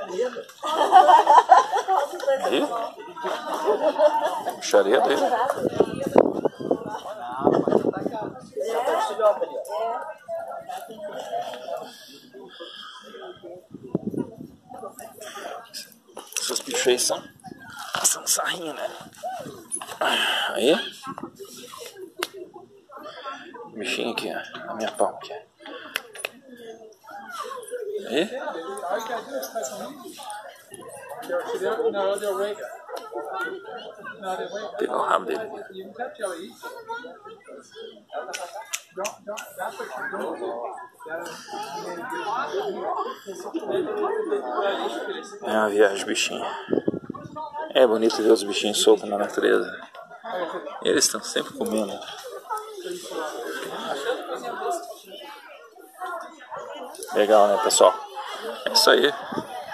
Aí. Xareda aí. Esses bichos aí são sarrinho, né? Aí. Bichinho aqui, ó. Na minha palma aqui. Aí. Pegar o rabo dele. É uma viagem, bichinho. É bonito ver os bichinhos soltos na natureza. Eles estão sempre comendo. Legal, né, pessoal? É isso aí.